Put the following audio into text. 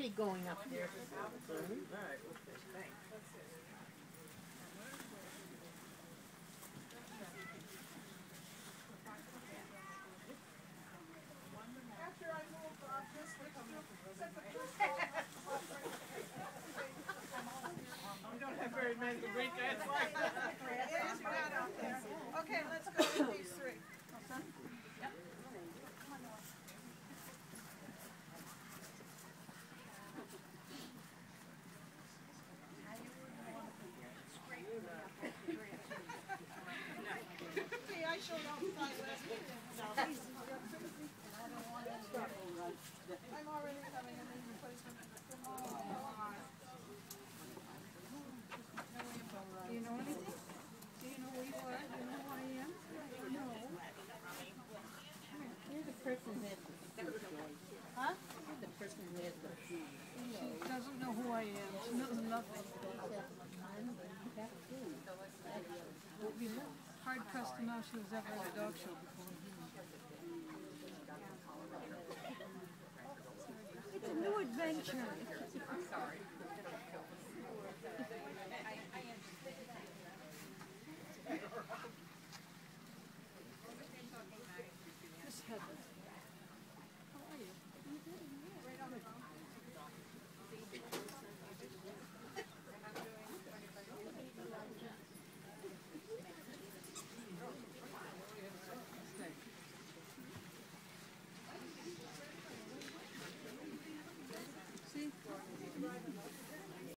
already going up there. After I moved this We don't have very many weekends like that. it is bad out there. Okay, let's go with these three. See, I showed outside last week. I'm already having a knee replacement. Do you know anything? Do you know who you are? Do you know who I am? No. You're the person who has the shoes. Huh? You're the person who has the shoes. She doesn't know who I am. She knows nothing. Would be hard pressed to know she was ever at a dog show before. It's a new adventure.